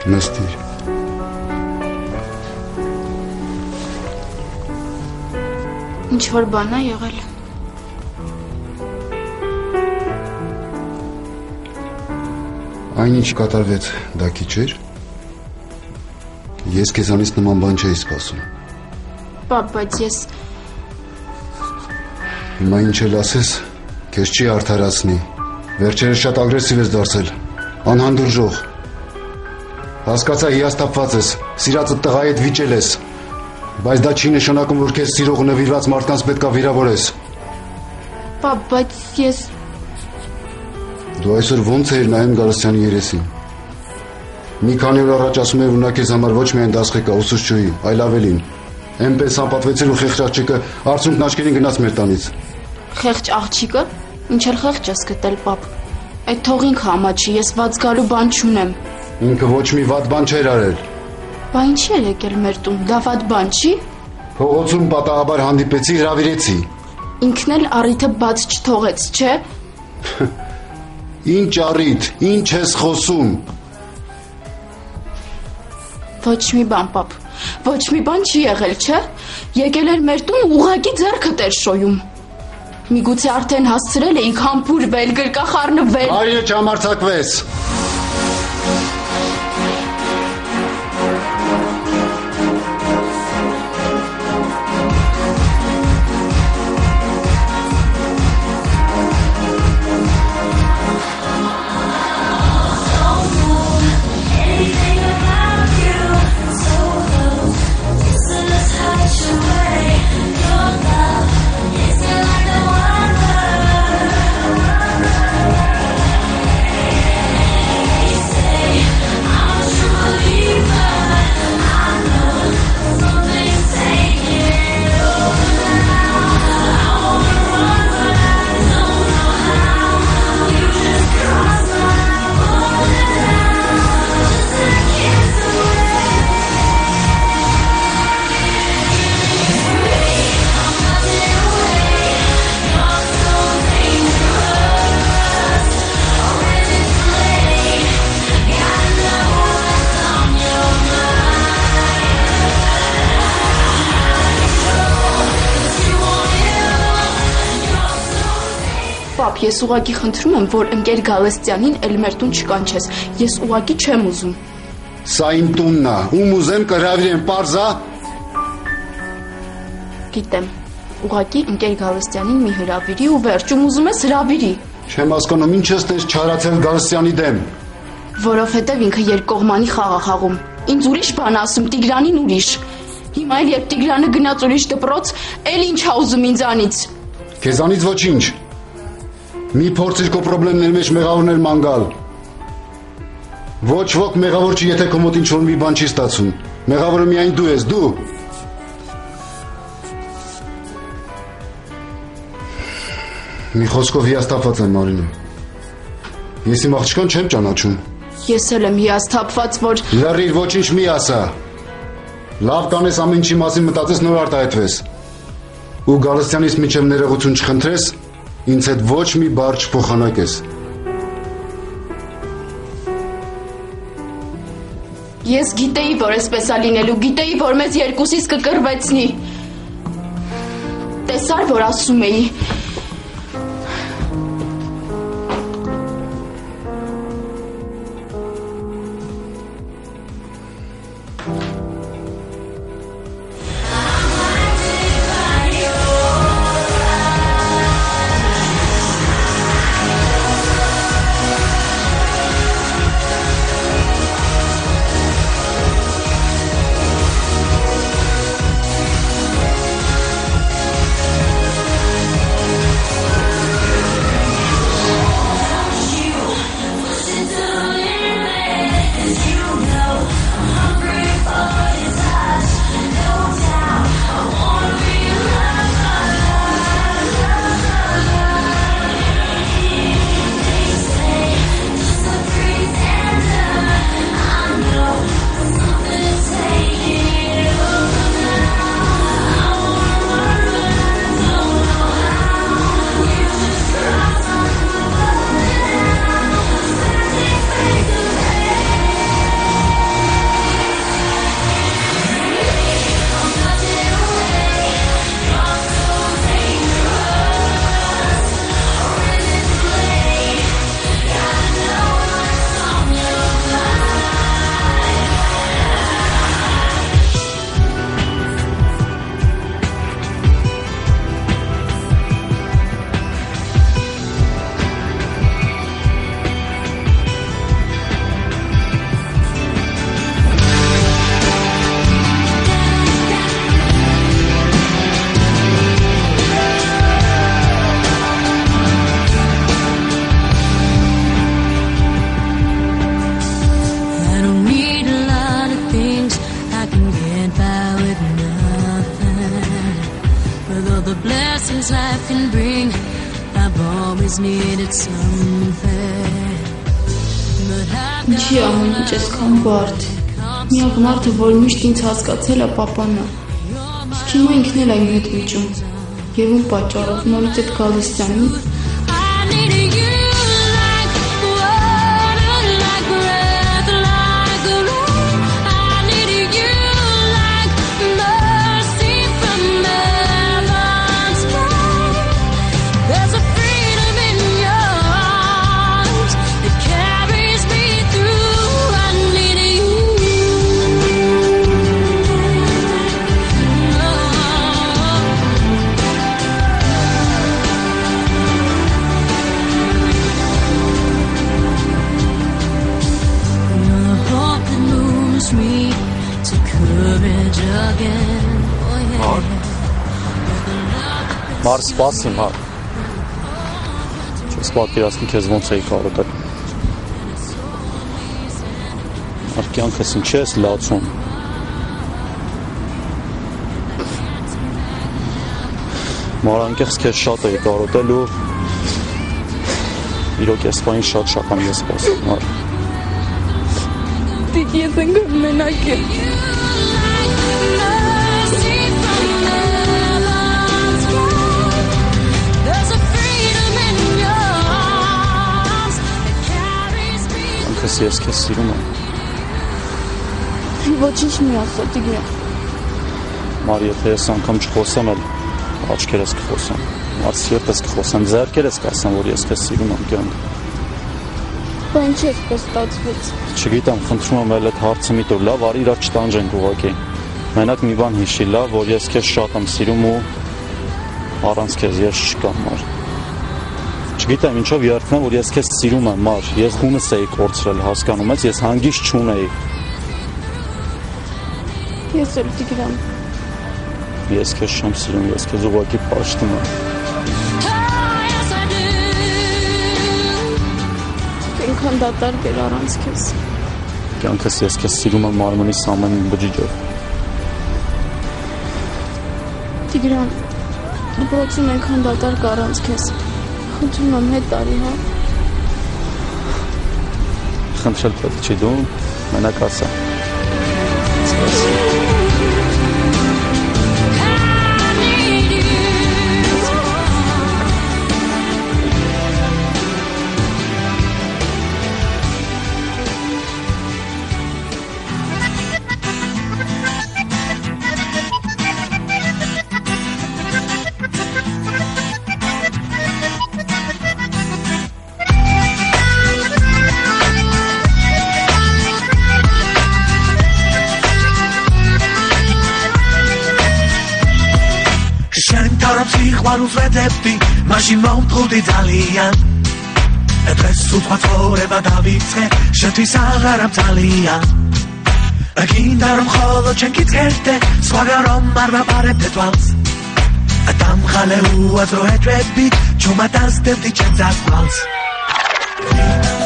Նստիր։ Ինչ-որ բան է եղել։ Այն ինչ կատարվեց, դա քիչ էր։ Ես քեզանից նման բան չէի սպասում։ Պապ, բայց ես… Հիմա ինչ էլ ասես, քեզ չի արդարացնի։ Վերջերս շատ ագրեսիվ ես դարձել, անհանդուրժող։ Հասկացա, հիասթափված ես, սիրածդ տղայի հետ վիճել ես, բայց դա չի նշանակում, որ քեզ սիրող ու նվիրված մարդկանց պետքա վիրավորես։ Պապ, բայց ես… Դու այսօր ո՞նց էիր նայում Գալստյանի երեսին։ Մի քանի օր առաջ ասում էր, որ նա քեզ համար ոչ միայն դասղեկ է, ուսուցչուհի, այլ ավելին։ Էնպես անպատվեցիր ու խեղճ աղջիկը արցունքն աչքերին գնաց մեր տանից։ Խեղճ աղջիկը։ Ինչ էլ խեղճ ես գտել, պապ։ Այդ թող ինքը ամաչի, ես ված գալու բան չունեմ։ Ինքը ոչ մի վատ բան չէր արել։ Բա ինչի է եկել մեր տուն, դա վատ բան չի։ Փողոցում պատահաբար հանդիպեցի, հրավիրեցի։ Ինքն էլ առիթը բաց չթողեց, չէ։ Ինչ առիթ, ինչ ես խոսում։ Ոչ մի բան, պապ, ոչ մի բան չի եղել, չէ։ Եկել էր մեր տուն ուղղակի ձեռքդ էր շոյում։ Միգուցե արդեն հասցրել էինք համբուրվել, գրկախառնվել։ Արի չհամարձակվես։ Պապ, ես ուղղակի խնդրում եմ, որ ընկեր Գալստյանին էլ մեր տուն չկանչես։ Ես ուղղակի չեմ ուզում։ Սա իմ տունն է, ում ուզեմ կհրավիրեմ, պարզ է։ Գիտեմ, ուղղակի ընկեր Գալստյանին մի հրավիրի ու վերջ, ում ուզում ես հրավիրի։ Չեմ հասկանում, ինչ ես տես չարացել Գալստյանի դեմ։ Որովհետև ինքը երկկողմանի խաղ է խաղում։ Ինձ ուրիշ բան ասում, Տիգրանին ուրիշ։ Հիմա էլ երբ Տիգրանը գնաց ուրիշ դպրոց, էլ ինչ ա ուզում ինձանից։ Քեզանից ոչինչ։ Մի փորձիր քո պրոբլեմների մեջ մեղավորներ ման գալ։ Ոչ ոք մեղավոր չի, եթե քո մոտ ինչ-որ մի բան չի ստացվում։ Մեղավորը միայն դու ես, դու։ Մի խոսքով հիասթափված եմ, Մարինա։ Ես իմ աղջկան չեմ ճանաչում։ Ես էլ եմ հիասթափված, որ… Լռիր, ոչինչ մի ասա։ Լավ կանես ամեն ինչի մասին մտածես, նոր արտահայտվես։ Ու Գալստյանից միջև ներողություն չխնդրես, ինձ հետ ոչ մի բառ չփոխանակես։ Ես գիտեի, որ այսպես է լինելու, գիտեի, որ մեզ երկուսիս կկռվեցնի։ Տեսար, որ ասում էի։ life can bring. I've always needed something. Ինչի ամեն ինչ այսքան բարդ։ Միակ մարդը, որ միշտ ինձ հասկացել է, պապան է։ Իսկ հիմա ինքն էլ է իմ հետ վիճում։ Եվ ում պատճառով նորից այդ գալիս եմ։ Մար սպասիմ, հա։ Չես պատկերացնի քեզ ոնց էի կարող։ Մար կյանքս ինչ ես լացում։ Մար անկեղծ քեզ շատ էի կարոտել ու իրոք ես բանին շատ շական ես սպասում, մար։ Դիք ես ընկան մենակ եմ։ Ես քեզ սիրում եմ։ Ոչինչ մի ասա, Տիգրան։ Մար, եթե ես անգամ չխոսեմ, էլ աչքերս կխոսեմ, մար սիրտս կխոսեմ, ձեռքերս կասեմ, որ ես քեզ սիրում եմ կյանք։ Բա ինչ էսպես ստացվեց։ Չգիտեմ, խնդրում եմ էլ այդ հարցը մի տուր, լավ, արի իրար չտանջենք ուղղակի։ Մենակ մի բան հիշի, լավ, որ ես քեզ շատ եմ սիրում ու առանց քեզ ես չկամ, մար։ Չգիտեմ ինչով երդնեմ, որ ես քեզ սիրում եմ, մար, ես խունս էի կորցրել, հասկանում ես, ես հանգիստ չունեի։ Ես էլ Տիգրան։ Ես քեզ չեմ սիրում, ես քեզ ուղղակի պաշտում եմ։ Այնքան դատարկ էր առանց քեզ։ Կյանքս ես քեզ սիրում եմ մարմնիս ամեն բջիջով։ Տիգրան, դպրոցում այնքան դատարկ առանց քեզ։ Խնդրում եմ հետ տարի, հա։ Խնդրել պետք չի դու, մենակ ասա։ Ուսվետեպտի մաշիմոն պուդի դալիան Էպես սուտվացոր է բադավից է շտի սաղարամ տալիան Ագին դարում խոլո չենքից հերտ է Սվագարոմ մարվա բարեպ դետվալց Ատամ խալե ու ածրո հետ ռեբի Չումատած դեպտի չենցած պալց